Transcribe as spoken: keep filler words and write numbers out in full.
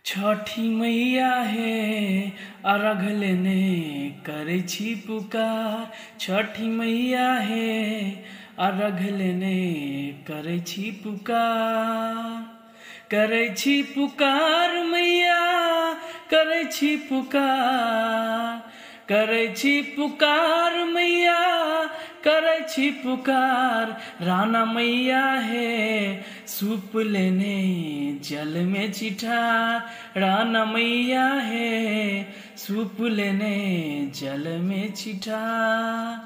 छठी मैया हे अर्घ लेने करे छी पुकार। छठी मैया हे अर्घ लेने करे छी पुकार। करे छी पुकार मैया करे छी पुकार। करे छी पुकार मैया करे छी पुकार। राना मैया है सूप लेने जल में चिठार। राना मैया है सूप लेने जल में चिठार।